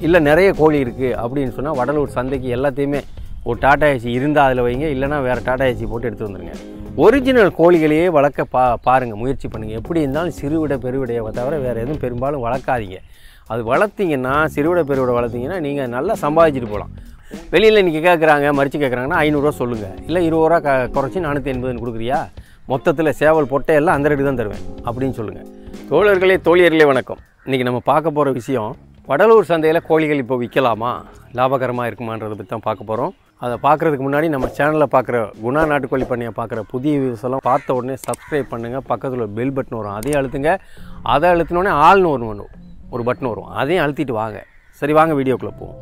இல்லை நிறைய கோழி இருக்குது அப்படின்னு சொன்னால் வடலூர் சந்தைக்கு எல்லாத்தையுமே ஒரு டாடா ஏசி இருந்தால் அதில் வைங்க, இல்லைனா வேறு டாடா ஏசி போட்டு எடுத்து வந்துடுங்க. ஒரிஜினல் கோழிகளையே வளர்க்க பாருங்கள், முயற்சி பண்ணுங்கள். எப்படி இருந்தாலும் சிறுவிடை பெருவிடையை தவிர வேறு எதுவும் பெரும்பாலும் வளர்க்காதீங்க. அது வளர்த்திங்கன்னா, சிறுவிடை பெருவிடை வளர்த்திங்கன்னா நீங்கள் நல்லா சம்பாதிச்சுட்டு போகலாம். வெளியில் இன்றைக்கி கேட்குறாங்க, மறித்து கேட்குறாங்கன்னா 500 சொல்லுங்கள், இல்லை 20 ரூபா குறைச்சி 480 கொடுக்குறியா, மொத்தத்தில் சேவல் பொட்டையெல்லாம் அந்த ரேட்டு தான் தருவேன் அப்படின்னு சொல்லுங்கள். தோழர்களே தோழியர்களே வணக்கம். இன்றைக்கி நம்ம பார்க்க போகிற விஷயம், வடலூர் சந்தையில் கோழிகள் இப்போ விற்கலாமா, லாபகரமாக இருக்குமான்றதை பற்றி தான் பார்க்க போகிறோம். அதை பார்க்குறதுக்கு முன்னாடி நம்ம சேனலில் பார்க்குற குணா நாட்டுக்கோழி பண்ணையை பார்க்குற புதிய வியூஸ் எல்லாம் பார்த்த உடனே சப்ஸ்கிரைப் பண்ணுங்கள். பக்கத்தில் பெல் பட்டன் வரும், அதையும் அழுத்துங்க. அதை அழுத்தினோடனே ஆள்னு ஒரு பட்டன் வரும், அதையும் அழுத்திட்டு வாங்க. சரி, வாங்க வீடியோக்குள்ளே போவோம்.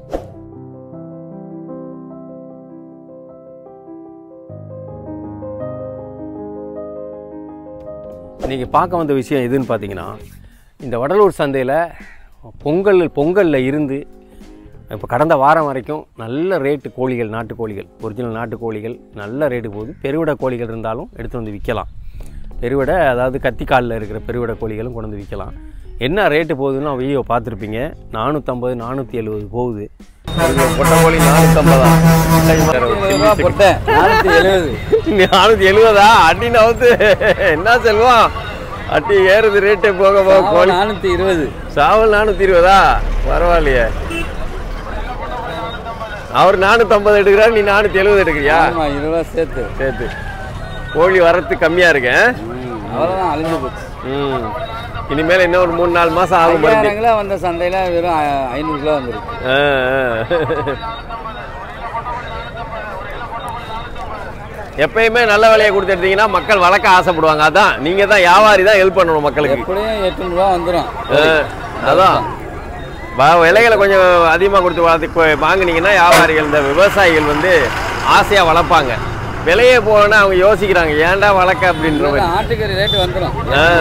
இன்றைக்கி பார்க்க வந்த விஷயம் எதுன்னு பார்த்தீங்கன்னா, இந்த வடலூர் சந்தையில் பொங்கலில் இருந்து இப்போ கடந்த வாரம் வரைக்கும் நல்ல ரேட்டு கோழிகள், நாட்டுக்கோழிகள், ஒரிஜினல் நாட்டுக்கோழிகள் நல்ல ரேட்டு போகுது. பெருவிடை கோழிகள் இருந்தாலும் எடுத்து வந்து விற்கலாம். பெருவிடை, அதாவது கத்திக்காலில் இருக்கிற பெருவிடை கோழிகளும் கொண்டு வந்து விற்கலாம். என்ன ரேட்டு போகுதுன்னு வீடியோ பார்த்துருப்பீங்க. 450 470 போகுது. பொட்டை கோழி 450 470 அட்டினா வந்து என்ன செல்வம், அட்டி ஏறுது ரேட்டு போக போக. கோழி 420, சாவல் 420. பரவாயில்லையே. அவர் 450 எடுக்கிறார், நீ 470 எடுக்கிறியா? 20 சேர்த்து. கோழி வரத்து கம்மியாக இருக்கு. அவ்வளோதான், அழிஞ்சு போச்சு. இனிமேல் இன்னும் ஒரு 3-4 மாதம் ஆகும். கிலோ வந்த சந்தையில் வெறும் 500 கிலோ வந்துருக்கு. எப்பயுமே நல்ல விலையை கொடுத்து எடுத்தீங்கன்னா மக்கள் வளர்க்க ஆசைப்படுவாங்க. அதான் நீங்கள் தான் வியாபாரி தான் ஹெல்ப் பண்ணணும் மக்களுக்கு. எப்படியும் 800 ரூபா வந்துடும். அதான் விலைகளை கொஞ்சம் அதிகமாக கொடுத்து வளர்த்து வாங்கினீங்கன்னா வியாபாரிகள், இந்த விவசாயிகள் வந்து ஆசையாக வளர்ப்பாங்க. விலையே போனால் அவங்க யோசிக்கிறாங்க, ஏன்டா வளர்க்க அப்படின்ற மாதிரி. ஆட்டுக்கறி ரேட்டு வந்துடும்.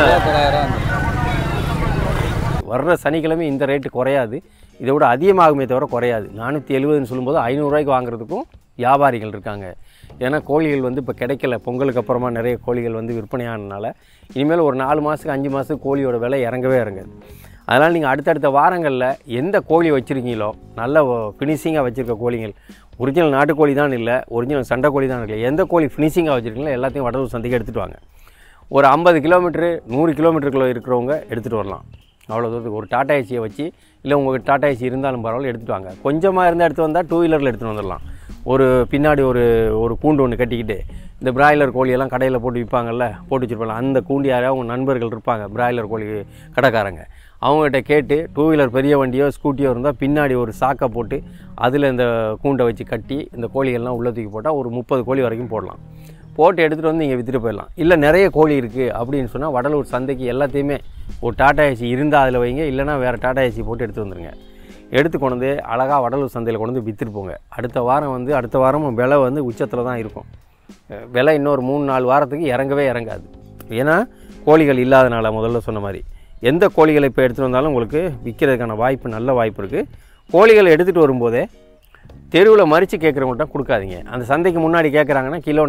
வர்ற சனிக்கிழமை இந்த ரேட்டு குறையாது, இதை விட அதிகமாகுமே தவிர குறையாது. 470ன்னு சொல்லும்போது 500 ரூபாய்க்கு வாங்குறதுக்கும் வியாபாரிகள் இருக்காங்க. ஏன்னா கோழிகள் வந்து இப்போ கிடைக்கல. பொங்கலுக்கு அப்புறமா நிறைய கோழிகள் வந்து விற்பனையானதுனால இனிமேல் ஒரு 4 மாதத்துக்கு 5 மாதத்துக்கு கோழியோட விலை இறங்கவே இறங்காது. அதனால் நீங்கள் அடுத்தடுத்த வாரங்களில் எந்த கோழி வச்சுருக்கீங்களோ, நல்ல ஃபினிஷிங்காக வச்சுருக்க கோழிகள், ஒரிஜினல் நாட்டுக்கோழி தான் இல்லை, ஒரிஜினல் சண்டை கோழி தான் இல்லை, எந்த கோழி ஃபினிஷிங்காக வச்சுருக்கீங்களோ எல்லாத்தையும் வடலூர் சந்தைக்கு எடுத்துகிட்டு வாங்க. ஒரு 50 கிலோமீட்டரு 100 கிலோமீட்டருக்குள்ளே இருக்கிறவங்க எடுத்துகிட்டு வரலாம். அவ்வளோ தூரத்துக்கு ஒரு டாடா ஏசியை வச்சு, இல்லை உங்களுக்கு டாடா ஏசி இருந்தாலும் பரவாயில்ல எடுத்துகிட்டு வாங்க. கொஞ்சமாக இருந்தால் எடுத்து வந்தால் 2 வீலரில் எடுத்துகிட்டு வந்துடலாம். ஒரு பின்னாடி ஒரு கூண்டு ஒன்று கட்டிக்கிட்டு, இந்த பிராய்லர் கோழியெல்லாம் கடையில் போட்டு விற்பாங்கள்ல, போட்டு வச்சுருப்பாங்க. அந்த கூண்டு யாராவது அவங்க நண்பர்கள் இருப்பாங்க, பிராய்லர் கோழி கடைக்காரங்க, அவங்ககிட்ட கேட்டு 2 வீலர் பெரிய வண்டியோ ஸ்கூட்டியோ இருந்தால் பின்னாடி ஒரு சாக்கை போட்டு அதில் இந்த கூண்டை வச்சு கட்டி இந்த கோழிகள்லாம் உள்ள தூக்கி போட்டால் ஒரு 30 கோழி வரைக்கும் போடலாம். போட்டு எடுத்துகிட்டு வந்து நீங்கள் விற்றுட்டு போயிடலாம். இல்லை நிறைய கோழி இருக்குது அப்படின்னு சொன்னால் வடலூர் சந்தைக்கு எல்லாத்தையுமே ஒரு டாடா ஏசி இருந்தால் அதில் வைங்க, இல்லைனா வேறு டாடா ஏசி போட்டு எடுத்து வந்துடுங்க. எடுத்து கொண்டு வந்து அழகாக வடலூர் சந்தையில் கொண்டு வந்து விற்றுட்டு போங்க. அடுத்த வாரமும் விலை வந்து உச்சத்தில் தான் இருக்கும். விலை இன்னொரு 3-4 வாரத்துக்கு இறங்கவே இறங்காது. ஏன்னா கோழிகள் இல்லாதனால, முதல்ல சொன்ன மாதிரி எந்த கோழிகளை இப்போ எடுத்துகிட்டு வந்தாலும் உங்களுக்கு விற்கிறதுக்கான வாய்ப்பு, நல்ல வாய்ப்பு இருக்குது. கோழிகளை எடுத்துகிட்டு வரும்போதே தெருவில் மறித்து கேட்குறவங்கள்ட்ட கொடுக்காதீங்க. அந்த சந்தைக்கு முன்னாடி கேட்குறாங்கன்னா கிலோ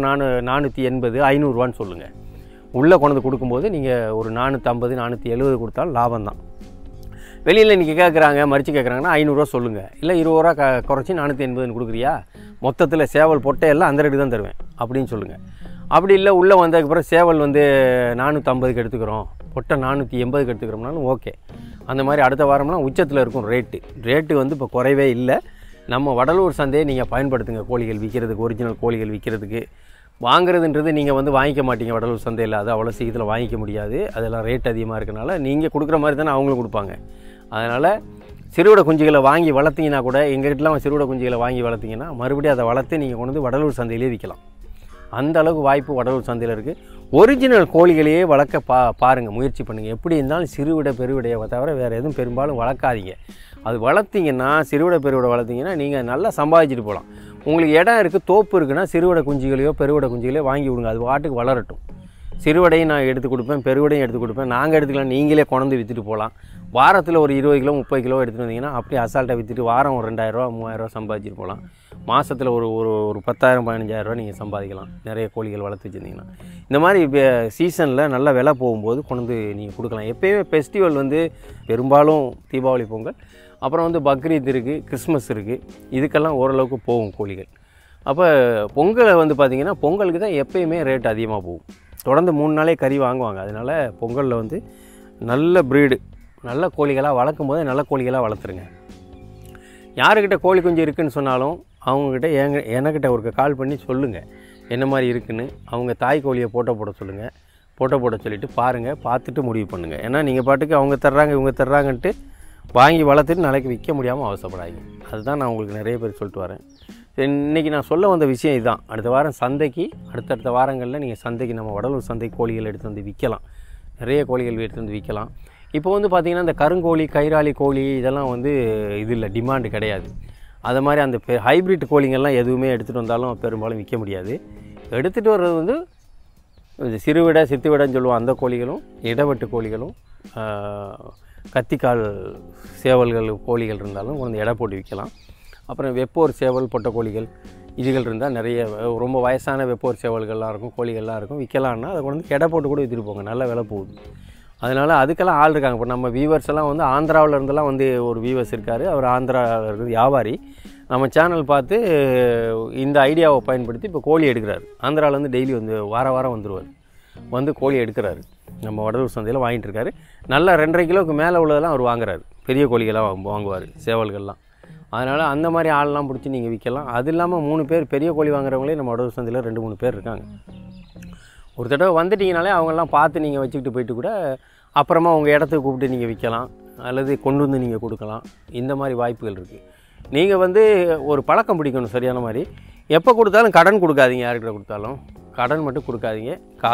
480 500 சொல்லுங்கள். உள்ளே கொண்டு கொடுக்கும்போது நீங்கள் ஒரு 450 470 கொடுத்தாலும் லாபம் தான். வெளியில் இன்றைக்கி கேட்குறாங்க, மறித்து கேட்குறாங்கன்னா 500 சொல்லுங்கள், இல்லை 20 ரூபா குறைச்சி 480 கொடுக்குறியா, மொத்தத்தில் சேவல் பொட்டையெல்லாம் அந்த ரேட்டு தான் தருவேன் அப்படின்னு சொல்லுங்கள். அப்படி இல்லை, உள்ளே வந்ததுக்கப்புறம் சேவல் வந்து 450 எடுத்துக்கிறோம், பொட்டை 480 எடுத்துக்கிறோம்னாலும் ஓகே. அந்த மாதிரி அடுத்த வாரம்லாம் உச்சத்தில் இருக்கும் ரேட்டு வந்து இப்போ குறைவே இல்லை. நம்ம வடலூர் சந்தையை நீங்கள் பயன்படுத்துங்க கோழிகள் விற்கிறதுக்கு, ஒரிஜினல் கோழிகள் விற்கிறதுக்கு. வாங்குறதுன்றது நீங்கள் வந்து வாங்கிக்க மாட்டீங்க வடலூர் சந்தையில், அது அவ்வளோ சீக்கிரத்தில் வாங்கிக்க முடியாது. அதெல்லாம் ரேட் அதிகமாக இருக்கனால நீங்கள் கொடுக்குற மாதிரி தானே அவங்களும் கொடுப்பாங்க. அதனால் சிறுவிடை குஞ்சுகளை வாங்கி வளர்த்திங்கன்னா கூட, எங்கள்கிட்டலாம் சிறுவிடை குஞ்சுகளை வாங்கி வளர்த்திங்கன்னா மறுபடியும் அதை வளர்த்து நீங்கள் கொண்டு வந்து வடலூர் சந்தையிலே விற்கலாம். அந்த அளவுக்கு வாய்ப்பு வடலூர் சந்தையில் இருக்குது. ஒரிஜினல் கோழிகளையே வளர்க்க பாருங்கள், முயற்சி பண்ணுங்கள். எப்படி இருந்தாலும் சிறுவிடை பெருவிடையை தவிர வேறு எதுவும் பெரும்பாலும் வளர்க்காதீங்க. அது வளர்த்திங்கன்னா, சிறுவிடை பெருவிடை வளர்த்திங்கன்னா நீங்கள் நல்லா சம்பாதிச்சுட்டு போகலாம். உங்களுக்கு இடம் இருக்குது, தோப்பு இருக்குன்னா சிறுவிடை குஞ்சுகளையோ பெருவிடை குஞ்சுகளையோ வாங்கி விடுங்க, அது வாட்டுக்கு வளரட்டும். சிறுவிடையும் நான் எடுத்து கொடுப்பேன், பெருவிடையும் எடுத்து கொடுப்பேன். நாங்கள் எடுத்துக்கலாம், நீங்களே கொண்டு விற்றுட்டு போகலாம். வாரத்தில் ஒரு 20 கிலோ 30 கிலோ எடுத்துகிட்டு வந்தீங்கன்னா அப்படியே அசால்ட்டாக விற்றுட்டு வாரம் ஒரு 2000 ரூபா 3000 ரூபா சம்பாதிச்சிட்டு போகலாம். மாதத்தில் ஒரு 10,000 15,000 ரூபா நீங்கள் சம்பாதிக்கலாம், நிறைய கோழிகள் வளர்த்து வச்சுருந்தீங்கன்னா. இந்த மாதிரி சீசனில் நல்ல விலை போகும்போது கொண்டு வந்து நீங்கள் கொடுக்கலாம். எப்போயுமே ஃபெஸ்டிவல் வந்து பெரும்பாலும் தீபாவளி பொங்கல், அப்புறம் வந்து பக்ரீத் இருக்குது, கிறிஸ்மஸ் இருக்குது, இதுக்கெல்லாம் ஓரளவுக்கு போகும் கோழிகள். அப்போ பொங்கலை வந்து பார்த்திங்கன்னா பொங்கலுக்கு தான் எப்பயுமே ரேட் அதிகமாக போகும். தொடர்ந்து 3 நாளே கறி வாங்குவாங்க. அதனால் பொங்கலில் வந்து நல்ல ப்ரீடு நல்ல கோழிகளாக வளர்க்கும் போதே நல்ல கோழிகளாக வளர்த்துருங்க. யாருக்கிட்ட கோழி குஞ்சு இருக்குதுன்னு சொன்னாலும் அவங்கக்கிட்ட எனக்கிட்ட ஒரு கால் பண்ணி சொல்லுங்கள் என்ன மாதிரி இருக்குதுன்னு. அவங்க தாய் கோழியை போட சொல்லுங்கள். போட சொல்லிவிட்டு பாருங்கள், பார்த்துட்டு முடிவு பண்ணுங்கள். ஏன்னா நீங்கள் பாட்டுக்கு அவங்க தர்றாங்க இவங்க தர்றாங்கன்ட்டு வாங்கி வளர்த்துட்டு நாளைக்கு விற்க முடியாமல் அவசரப்படாதீங்க. அதுதான் நான் உங்களுக்கு நிறைய பேர் சொல்லிட்டு வரேன். இன்றைக்கி நான் சொல்ல வந்த விஷயம் இதுதான். அடுத்த வாரம் சந்தைக்கு, அடுத்தடுத்த வாரங்களில் நீங்கள் சந்தைக்கு நம்ம வடலூர் சந்தை கோழிகள் எடுத்து வந்து விற்கலாம். நிறைய கோழிகள் எடுத்து வந்து விற்கலாம். இப்போ வந்து பார்த்திங்கன்னா இந்த கருங்கோழி, கைராளி கோழி இதெல்லாம் வந்து இது இல்லை, டிமாண்டு கிடையாது. அது மாதிரி அந்த ஹைப்ரிட் கோழிங்கள்லாம் எதுவுமே எடுத்துகிட்டு வந்தாலும் பெரும்பாலும் விற்க முடியாது. எடுத்துகிட்டு வர்றது வந்து சிறுவிடை சித்துவிடைன்னு சொல்லுவோம் அந்த கோழிகளும், இடவெட்டு கோழிகளும், கத்திக்கால் சேவல்கள் கோழிகள் இருந்தாலும் கொண்டு எடை போட்டு விற்கலாம். அப்புறம் வெப்போர் சேவல் பொட்டை கோழிகள் இதுகள் இருந்தால் நிறைய ரொம்ப வயசான வெப்போர் சேவல்கள்லாம் இருக்கும், கோழிகள்லாம் இருக்கும், விற்கலான்னா அதை கொண்டு எடை போட்டு கூட விற்றுட்டு போங்க, நல்ல விலை போகுது. அதனால் அதுக்கெல்லாம் ஆள் இருக்காங்க. இப்போ நம்ம வியூவர்ஸ் எல்லாம் வந்து ஆந்திராவில் இருந்தெல்லாம் வந்து ஒரு வியூவர்ஸ் இருக்கார். அவர் ஆந்திராவில் இருக்கிறது வியாபாரி. நம்ம சேனல் பார்த்து இந்த ஐடியாவை பயன்படுத்தி இப்போ கோழி எடுக்கிறார். ஆந்திராவிலேருந்து டெய்லி வந்து வாரம் வந்துடுவார், வந்து கோழி எடுக்கிறாரு. நம்ம வடலூர் சந்தையில் வாங்கிட்டு இருக்காரு. நல்லா 2.5 கிலோவுக்கு மேலே உள்ளதெல்லாம் அவர் வாங்குறாரு. பெரிய கோழிகளாக வாங்குவார், சேவல்கள்லாம். அதனால் அந்த மாதிரி ஆள்லாம் பிடிச்சி நீங்கள் விற்கலாம். அது இல்லாமல் 3 பேர் பெரிய கோழி வாங்குறவங்களே நம்ம வடலூர் சந்தையில் 2-3 பேர் இருக்காங்க. ஒரு தடவை வந்துட்டிங்கனாலே அவங்கெல்லாம் பார்த்து நீங்கள் வச்சுக்கிட்டு போயிட்டு கூட அப்புறமா உங்கள் இடத்துக்கு கூப்பிட்டு நீங்கள் விற்கலாம், அல்லது கொண்டு வந்து நீங்கள் கொடுக்கலாம். இந்த மாதிரி வாய்ப்புகள் இருக்குது. நீங்கள் வந்து ஒரு பழக்கம் பிடிக்கணும் சரியான மாதிரி. எப்போ கொடுத்தாலும் கடன் கொடுக்காதீங்க. யார்கிட்ட கொடுத்தாலும் கடன் மட்டும் கொடுக்காதீங்க.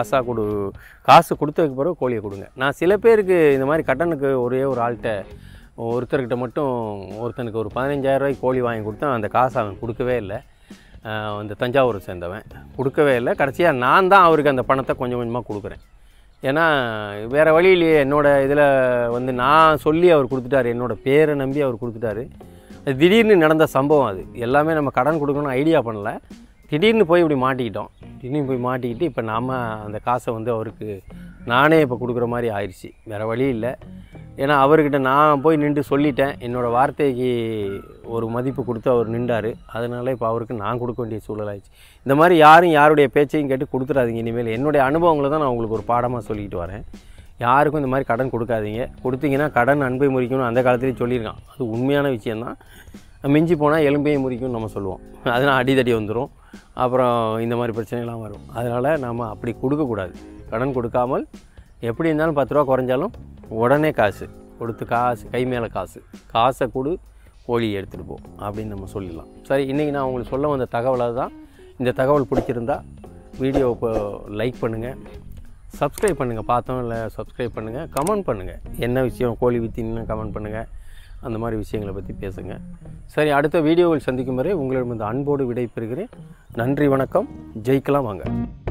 காசு கொடுத்ததுக்கு பிறகு கோழியை கொடுங்க. நான் சில பேருக்கு இந்த மாதிரி கடனுக்கு ஒரே ஒரு ஆள்கிட்ட ஒருத்தர்கிட்ட மட்டும் ஒருத்தனுக்கு ஒரு 15,000 ரூபாய்க்கு கோழி வாங்கி கொடுத்தேன். அந்த காசை அவன் கொடுக்கவே இல்லை. அந்த தஞ்சாவூரை சேர்ந்தவன் கொடுக்கவே இல்லை. கடைசியாக நான் தான் அவருக்கு அந்த பணத்தை கொஞ்சம் கொஞ்சமாக கொடுக்குறேன். ஏன்னா வேறு வழியிலேயே என்னோடய இதில் வந்து நான் சொல்லி அவர் கொடுத்துட்டாரு, என்னோடய பேரை நம்பி அவர் கொடுத்துட்டாரு. அது திடீர்னு நடந்த சம்பவம். அது எல்லாமே நம்ம கடன் கொடுக்கணும்னு ஐடியா பண்ணல. திடீர்னு போய் இப்படி மாட்டிக்கிட்டோம். திடீர்னு போய் மாட்டிக்கிட்டு இப்போ நாம் அந்த காசை வந்து அவருக்கு நானே இப்போ கொடுக்குற மாதிரி ஆயிடுச்சு. வேறு வழி இல்லை. ஏன்னா அவர்கிட்ட நான் போய் நின்று சொல்லிட்டேன். என்னோடய வார்த்தைக்கு ஒரு மதிப்பு கொடுத்து அவர் நின்றார். அதனால் இப்போ அவருக்கு நான் கொடுக்க வேண்டிய சூழல் ஆயிடுச்சு. இந்த மாதிரி யாரும் யாருடைய பேச்சையும் கேட்டு கொடுத்துடாதீங்க. இனிமேல் என்னுடைய அனுபவங்களை தான் நான் உங்களுக்கு ஒரு பாடமாக சொல்லிக்கிட்டு வரேன். யாருக்கும் இந்த மாதிரி கடன் கொடுக்காதீங்க. கொடுத்தீங்கன்னா கடன் அன்பை முறிக்கணும் அந்த காலத்துலேயே சொல்லியிருக்கான். அது உண்மையான விஷயந்தான். மிஞ்சி போனால் எலும்பையும் முறிக்கும்னு நம்ம சொல்லுவோம். அதனால் அடிதடி வந்துடும். அப்புறம் இந்த மாதிரி பிரச்சனைகள்லாம் வரும். அதனால் நாம் அப்படி கொடுக்கக்கூடாது. கடன் கொடுக்காமல் எப்படி இருந்தாலும் 10 ரூபா குறைஞ்சாலும் உடனே காசு கொடுத்து, கை மேலே காசை கொடு, கோழி எடுத்துகிட்டு போ அப்படின்னு நம்ம சொல்லிடலாம். சரி, இன்றைக்கி நான் உங்களுக்கு சொல்ல வந்த தகவலாக தான். இந்த தகவல் பிடிச்சிருந்தா வீடியோவை இப்போ லைக் பண்ணுங்கள், சப்ஸ்கிரைப் பண்ணுங்கள். பார்த்தோம் இல்லை சப்ஸ்கிரைப் பண்ணுங்கள், கமெண்ட் பண்ணுங்கள். என்ன விஷயம் கோழி விற்றின்னு கமெண்ட் பண்ணுங்கள். அந்த மாதிரி விஷயங்களை பற்றி பேசுங்க. சரி, அடுத்த வீடியோவில் சந்திக்கும் வரை உங்களிடம் இந்த அன்போடு விடை பெறுகிறேன். நன்றி, வணக்கம். ஜெயிக்கலாம் வாங்க.